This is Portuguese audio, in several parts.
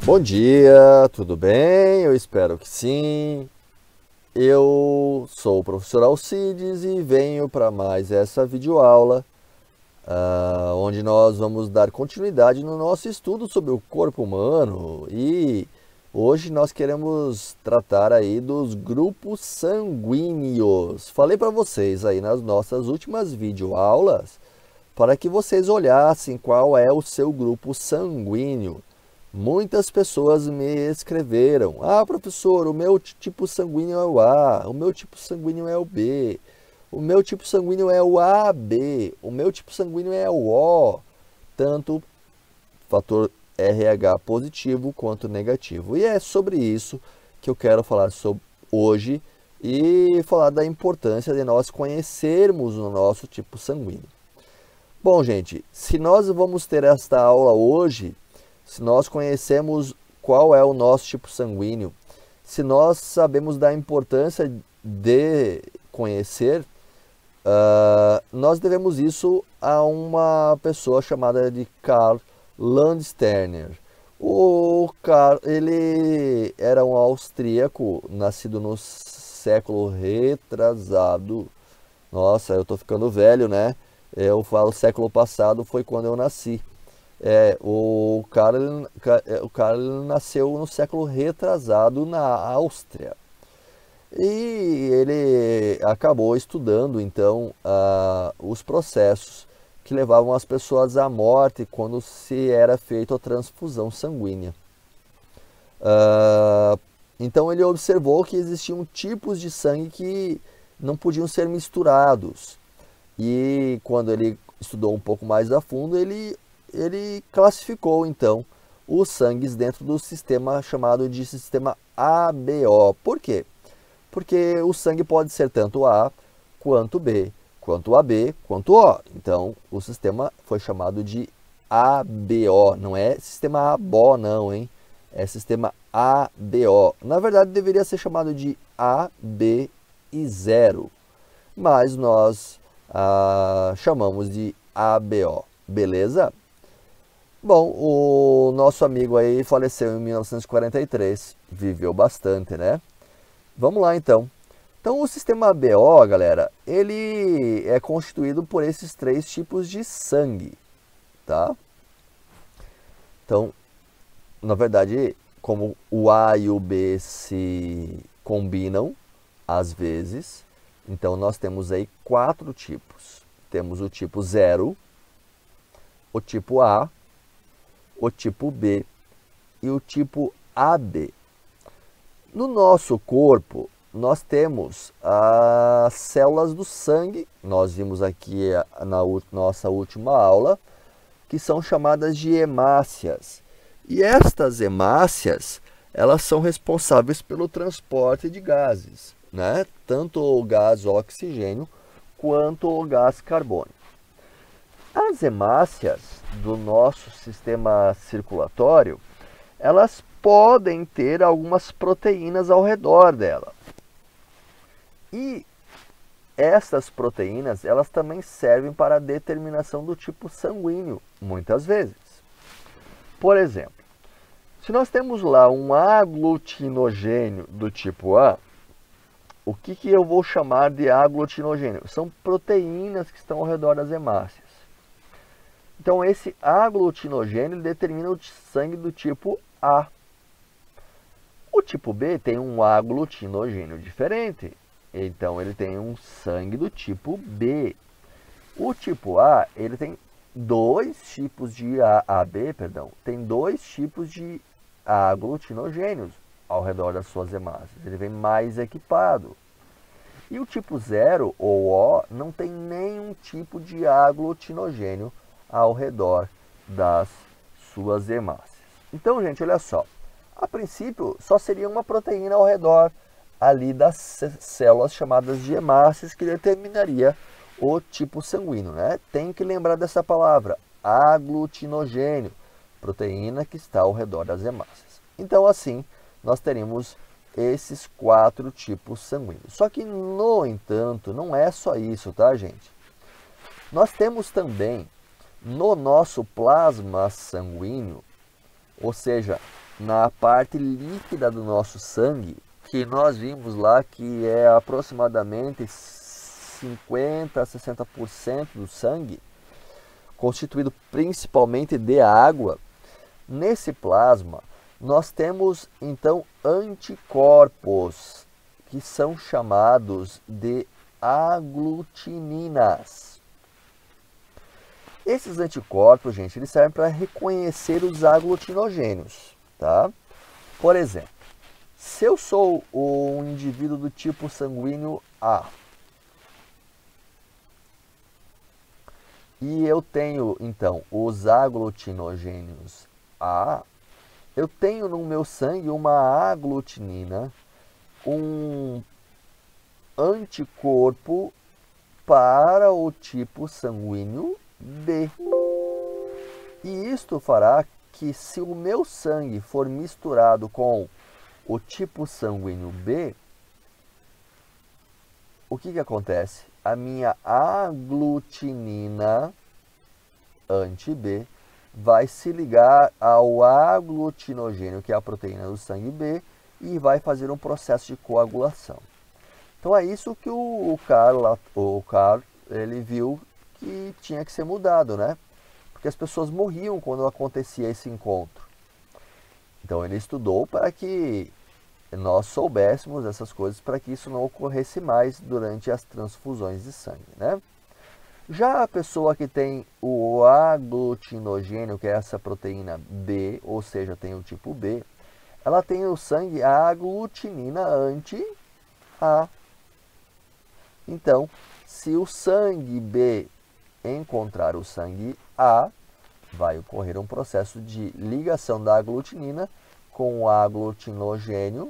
Bom dia, tudo bem? Eu espero que sim. Eu sou o professor Alcides e venho para mais essa videoaula, onde nós vamos dar continuidade no nosso estudo sobre o corpo humano e hoje nós queremos tratar aí dos grupos sanguíneos. Falei para vocês aí nas nossas últimas videoaulas para que vocês olhassem qual é o seu grupo sanguíneo. Muitas pessoas me escreveram: ah, professor, o meu tipo sanguíneo é o A, o meu tipo sanguíneo é o B, o meu tipo sanguíneo é o AB, o meu tipo sanguíneo é o O, tanto fator RH positivo quanto negativo. E é sobre isso que eu quero falar sobre hoje e falar da importância de nós conhecermos o nosso tipo sanguíneo. Bom, gente, se nós vamos ter esta aula hoje, se nós conhecemos qual é o nosso tipo sanguíneo, se nós sabemos da importância de conhecer, nós devemos isso a uma pessoa chamada de Karl Landsteiner. O Karl, ele era um austríaco, nascido no século retrasado. Nossa, eu tô ficando velho, né? Eu falo século passado, foi quando eu nasci. O Karl nasceu no século retrasado na Áustria. E ele acabou estudando, então, os processos que levavam as pessoas à morte quando se era feita a transfusão sanguínea. Então ele observou que existiam tipos de sangue que não podiam ser misturados. E quando ele estudou um pouco mais a fundo, ele classificou então os sangues dentro do sistema chamado de sistema ABO. Por quê? Porque o sangue pode ser tanto A, quanto B, quanto AB, quanto O. Então o sistema foi chamado de ABO. Não é sistema ABO não, hein? É sistema ABO. Na verdade deveria ser chamado de A, B e 0. Mas nós chamamos de ABO, beleza? Bom, o nosso amigo aí faleceu em 1943, viveu bastante, né? Vamos lá então. Então o sistema ABO, galera, ele é constituído por esses três tipos de sangue, tá? Então, na verdade, como o A e o B se combinam, às vezes, então nós temos aí 4 tipos. Temos o tipo 0, o tipo A, o tipo B e o tipo AB. No nosso corpo, nós temos as células do sangue, nós vimos aqui na nossa última aula, que são chamadas de hemácias. E estas hemácias, elas são responsáveis pelo transporte de gases, né? Tanto o gás oxigênio quanto o gás carbônico. As hemácias do nosso sistema circulatório, elas podem ter algumas proteínas ao redor dela. E essas proteínas, elas também servem para a determinação do tipo sanguíneo, muitas vezes. Por exemplo, se nós temos lá um aglutinogênio do tipo A, o que eu vou chamar de aglutinogênio? São proteínas que estão ao redor das hemácias. Então, esse aglutinogênio determina o sangue do tipo A. O tipo B tem um aglutinogênio diferente, então ele tem um sangue do tipo B. O tipo A, ele tem dois tipos de AB, tem dois tipos de aglutinogênios ao redor das suas hemácias. Ele vem mais equipado. E o tipo 0, ou O, não tem nenhum tipo de aglutinogênio ao redor das suas hemácias. Então, gente, olha só. A princípio, só seria uma proteína ao redor ali das células chamadas de hemácias que determinaria o tipo sanguíneo, né? Tem que lembrar dessa palavra, aglutinogênio, proteína que está ao redor das hemácias. Então, assim, nós teríamos esses 4 tipos sanguíneos. Só que, no entanto, não é só isso, tá, gente? Nós temos também no nosso plasma sanguíneo, ou seja, na parte líquida do nosso sangue, que nós vimos lá que é aproximadamente 50 a 60% do sangue, constituído principalmente de água. Nesse plasma, nós temos então anticorpos, que são chamados de aglutininas. Esses anticorpos, gente, eles servem para reconhecer os aglutinogênios, tá? Por exemplo, se eu sou um indivíduo do tipo sanguíneo A e eu tenho, então, os aglutinogênios A, eu tenho no meu sangue uma aglutinina, um anticorpo para o tipo sanguíneo B. E isto fará que, se o meu sangue for misturado com o tipo sanguíneo B, o que acontece? A minha aglutinina anti-B vai se ligar ao aglutinogênio, que é a proteína do sangue B, e vai fazer um processo de coagulação. Então é isso que o Carl ele viu que tinha que ser mudado, né? Porque as pessoas morriam quando acontecia esse encontro. Então ele estudou para que nós soubéssemos essas coisas, para que isso não ocorresse mais durante as transfusões de sangue, né? Já a pessoa que tem o aglutinogênio, que é essa proteína B, ou seja, tem o tipo B, ela tem o sangue a aglutinina anti-A. Então, se o sangue B encontrar o sangue A, vai ocorrer um processo de ligação da aglutinina com o aglutinogênio,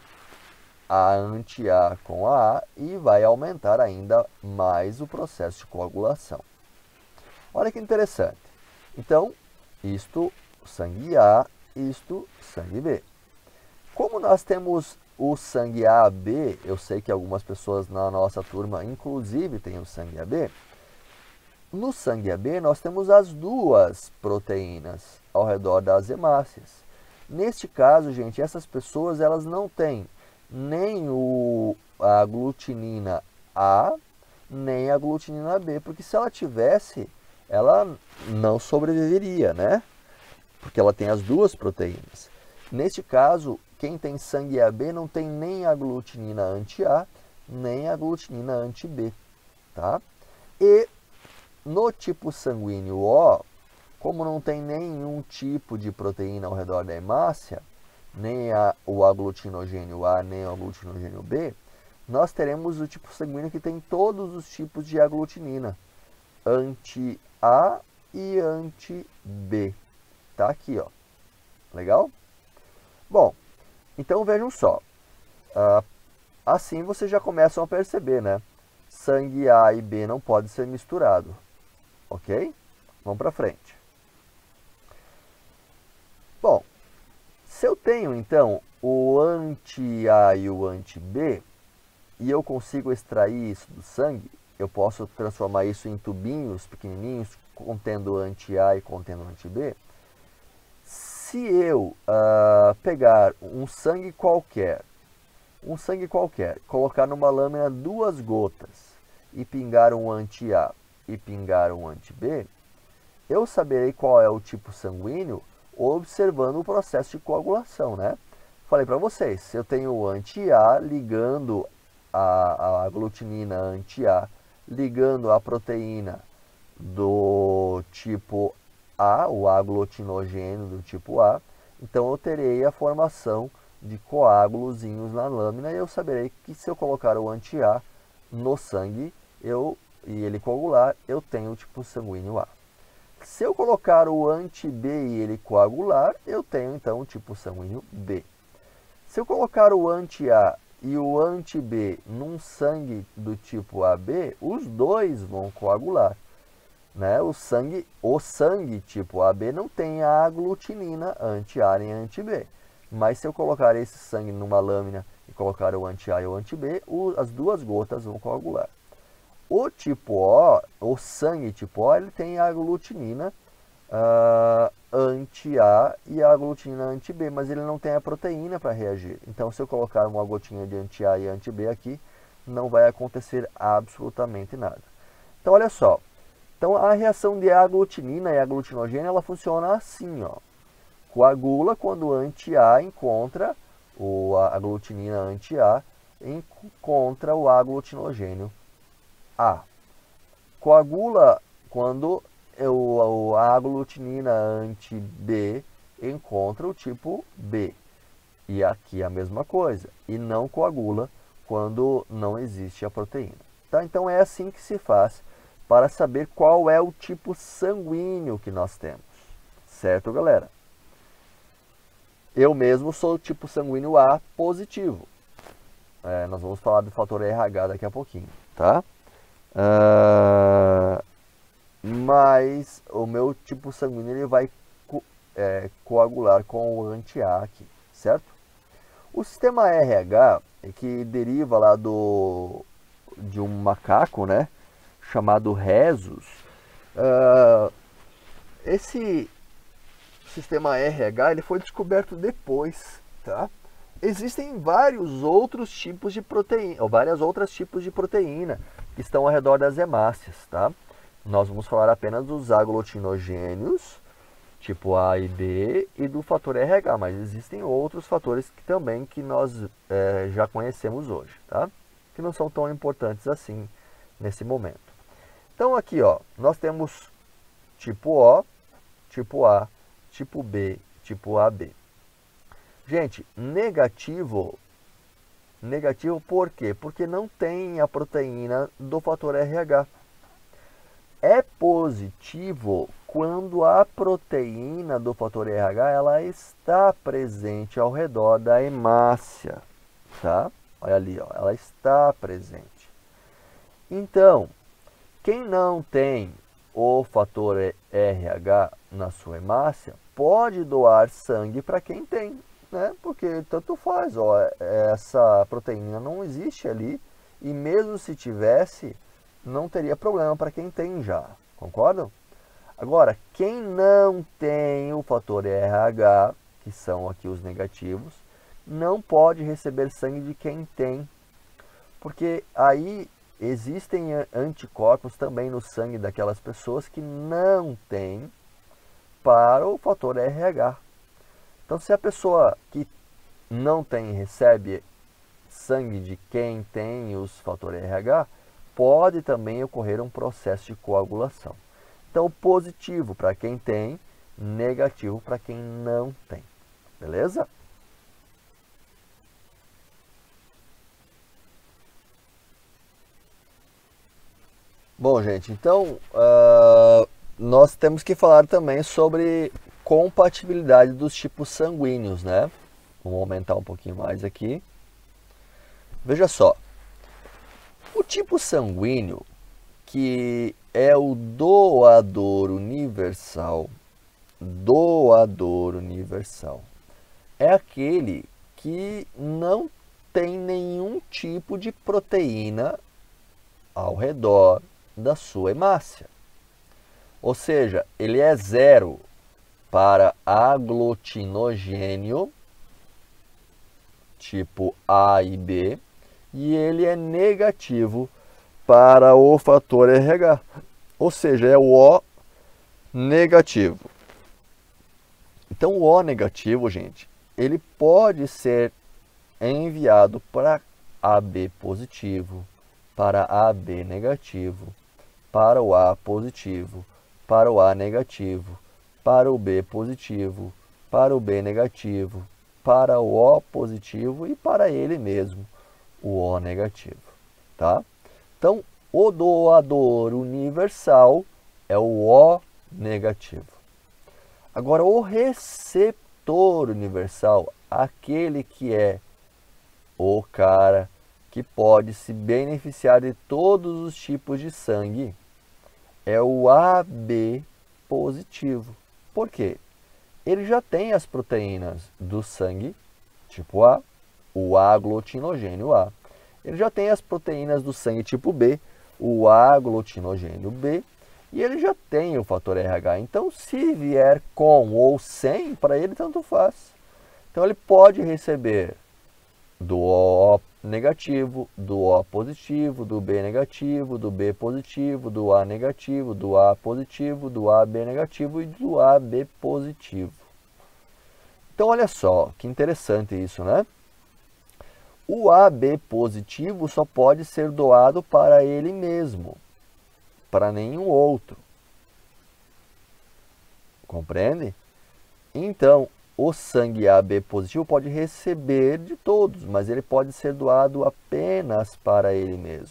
a anti-A com a e vai aumentar ainda mais o processo de coagulação. Olha que interessante. Então, isto sangue A, isto sangue B. Como nós temos o sangue AB, eu sei que algumas pessoas na nossa turma, inclusive, têm o sangue AB. No sangue AB, nós temos as duas proteínas ao redor das hemácias. Neste caso, gente, essas pessoas elas não têm nem a aglutinina A, nem a aglutinina B, porque se ela tivesse, ela não sobreviveria, né? Porque ela tem as duas proteínas. Neste caso, quem tem sangue AB não tem nem a aglutinina anti-A, nem a aglutinina anti-B, tá? E no tipo sanguíneo O, como não tem nenhum tipo de proteína ao redor da hemácia, nem o aglutinogênio A, nem o aglutinogênio B, nós teremos o tipo sanguíneo que tem todos os tipos de aglutinina, anti-A e anti-B. Tá aqui, ó. Legal? Bom, então vejam só. Assim vocês já começam a perceber, né? Sangue A e B não pode ser misturado. Ok? Vamos para frente. Bom, se eu tenho então o anti-A e o anti-B, e eu consigo extrair isso do sangue, eu posso transformar isso em tubinhos pequenininhos, contendo anti-A e contendo anti-B. Se eu pegar um sangue qualquer, colocar numa lâmina 2 gotas e pingar um anti-A e pingar um anti-B, eu saberei qual é o tipo sanguíneo observando o processo de coagulação, né? Falei para vocês, se eu tenho o anti-A ligando a aglutinina anti-A, ligando a proteína do tipo A, o aglutinogênio do tipo A, então eu terei a formação de coágulozinhos na lâmina e eu saberei que se eu colocar o anti-A no sangue e ele coagular, eu tenho o tipo sanguíneo A. Se eu colocar o anti-B e ele coagular, eu tenho então o tipo sanguíneo B. Se eu colocar o anti-A e o anti-B num sangue do tipo AB, os dois vão coagular, né? O sangue tipo AB não tem a aglutinina anti-A nem anti-B. Mas se eu colocar esse sangue numa lâmina e colocar o anti-A e o anti-B, as duas gotas vão coagular. O tipo O, o sangue tipo O, ele tem a aglutinina anti-A e a aglutina anti-B, mas ele não tem a proteína para reagir. Então, se eu colocar uma gotinha de anti-A e anti-B aqui, não vai acontecer absolutamente nada. Então, olha só. Então, a reação de aglutinina e aglutinogênio, ela funciona assim, ó. Coagula quando o anti-A encontra a aglutinina anti-A encontra o aglutinogênio A. Coagula quando a aglutinina anti-B encontra o tipo B. E aqui a mesma coisa. E não coagula quando não existe a proteína. Tá? Então é assim que se faz para saber qual é o tipo sanguíneo que nós temos. Certo, galera? Eu mesmo sou o tipo sanguíneo A positivo. Nós vamos falar do fator RH daqui a pouquinho, tá? Mas o meu tipo sanguíneo ele vai coagular com o anti-A aqui, certo? O sistema RH, que deriva lá de um macaco, né? Chamado Rhesus. Esse sistema RH ele foi descoberto depois, tá? Existem vários outros tipos de proteína, ou várias outras tipos de proteína que estão ao redor das hemácias, tá? Nós vamos falar apenas dos aglutinogênios, tipo A e B, e do fator RH, mas existem outros fatores que também que nós já conhecemos hoje, tá? Que não são tão importantes assim nesse momento. Então aqui, ó, nós temos tipo O, tipo A, tipo B, tipo AB. Gente, negativo por quê? Porque não tem a proteína do fator RH. É positivo quando a proteína do fator RH ela está presente ao redor da hemácia, tá? Olha ali, ó, ela está presente. Então, quem não tem o fator RH na sua hemácia pode doar sangue para quem tem, né? Porque tanto faz, ó, essa proteína não existe ali e mesmo se tivesse, não teria problema para quem tem já, concordam? Agora, quem não tem o fator RH, que são aqui os negativos, não pode receber sangue de quem tem, porque aí existem anticorpos também no sangue daquelas pessoas que não têm para o fator RH. Então, se a pessoa que não tem recebe sangue de quem tem os fatores RH, pode também ocorrer um processo de coagulação. Então, positivo para quem tem, negativo para quem não tem. Beleza? Bom, gente, então nós temos que falar também sobre compatibilidade dos tipos sanguíneos, né? Vamos aumentar um pouquinho mais aqui. Veja só, o tipo sanguíneo que é o doador universal, é aquele que não tem nenhum tipo de proteína ao redor da sua hemácia. Ou seja, ele é zero para aglutinogênio, tipo A e B, e ele é negativo para o fator RH, ou seja, é o O negativo. Então, o O negativo, gente, ele pode ser enviado para AB positivo, para AB negativo, para o A positivo, para o A negativo, para o B positivo, para o B negativo, para o O positivo e para ele mesmo, o O negativo, tá? Então, o doador universal é o O negativo. Agora, o receptor universal, aquele que é o cara que pode se beneficiar de todos os tipos de sangue, é o AB positivo. Por quê? Ele já tem as proteínas do sangue, tipo A, o aglutinogênio A. Ele já tem as proteínas do sangue tipo B, o aglutinogênio B. E ele já tem o fator RH. Então, se vier com ou sem, para ele tanto faz. Então, ele pode receber do O negativo, do O positivo, do B negativo, do B positivo, do A negativo, do A positivo, do AB negativo e do AB positivo. Então, olha só, que interessante isso, né? O AB positivo só pode ser doado para ele mesmo, para nenhum outro. Compreende? Então, o sangue AB positivo pode receber de todos, mas ele pode ser doado apenas para ele mesmo.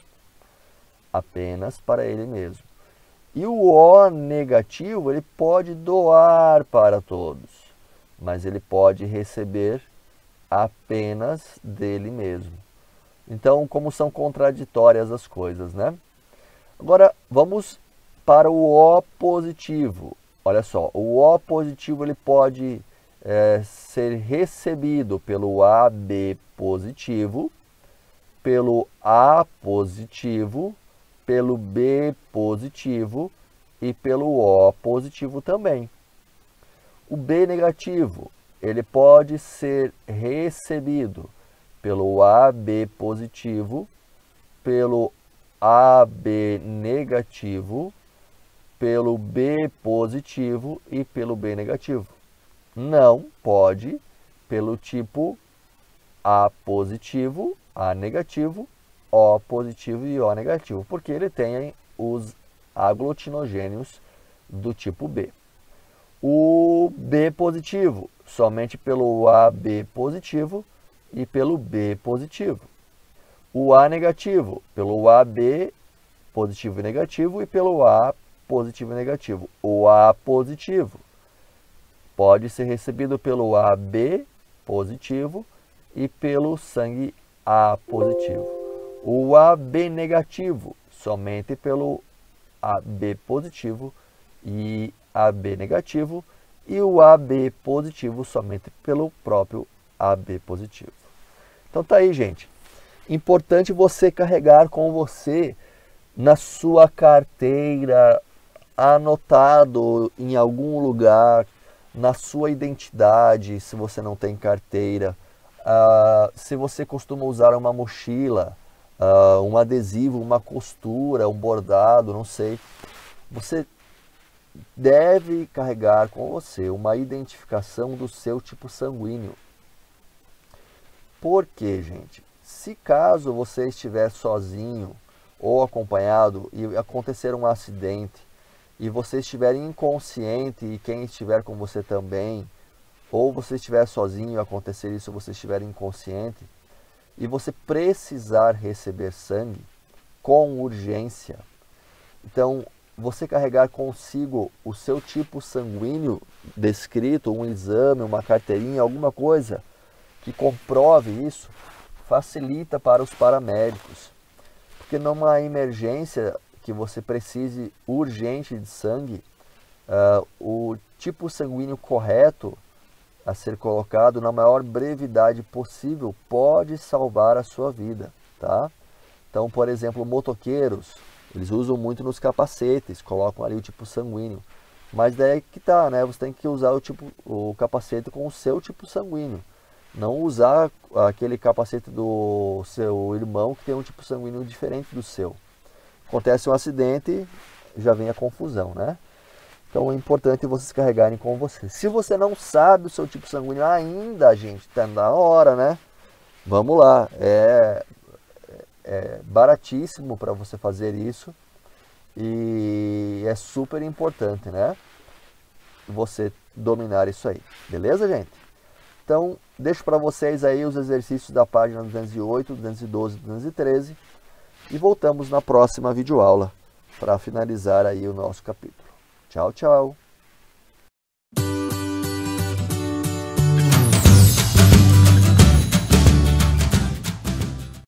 Apenas para ele mesmo. E o O negativo, ele pode doar para todos, mas ele pode receber apenas dele mesmo. Então, como são contraditórias as coisas, né? Agora, vamos para o O positivo. Olha só, o O positivo ele pode ser recebido pelo AB positivo, pelo A positivo, pelo B positivo e pelo O positivo também. O B negativo, ele pode ser recebido pelo AB positivo, pelo AB negativo, pelo B positivo e pelo B negativo. Não pode pelo tipo A positivo, A negativo, O positivo e O negativo, porque ele tem os aglutinogênios do tipo B. O B positivo, somente pelo AB positivo e pelo B positivo. O A negativo, pelo AB positivo e negativo e pelo A positivo e negativo. O A positivo pode ser recebido pelo AB positivo e pelo sangue A positivo. O AB negativo, somente pelo AB positivo e AB negativo, e o AB positivo somente pelo próprio AB positivo. Então tá aí, gente. Importante você carregar com você na sua carteira, anotado em algum lugar, na sua identidade, se você não tem carteira, se você costuma usar uma mochila, um adesivo, uma costura, um bordado, não sei. Você deve carregar com você uma identificação do seu tipo sanguíneo. Por quê, gente? Se caso você estiver sozinho ou acompanhado e acontecer um acidente e você estiver inconsciente e quem estiver com você também, ou você estiver sozinho e acontecer isso, você estiver inconsciente e você precisar receber sangue com urgência, então você carregar consigo o seu tipo sanguíneo descrito, um exame, uma carteirinha, alguma coisa que comprove isso, facilita para os paramédicos. Porque numa emergência que você precise urgente de sangue, o tipo sanguíneo correto a ser colocado na maior brevidade possível pode salvar a sua vida, tá? Então, por exemplo, motoqueiros, eles usam muito nos capacetes, colocam ali o tipo sanguíneo. Mas daí que tá, né? Você tem que usar o capacete com o seu tipo sanguíneo. Não usar aquele capacete do seu irmão que tem um tipo sanguíneo diferente do seu. Acontece um acidente, já vem a confusão, né? Então é importante vocês carregarem com você. Se você não sabe o seu tipo sanguíneo ainda, gente, tá na hora, né? Vamos lá, é baratíssimo para você fazer isso e é super importante, né? Você dominar isso aí, beleza, gente? Então, deixo para vocês aí os exercícios da página 208, 212, 213 e voltamos na próxima videoaula para finalizar aí o nosso capítulo. Tchau, tchau!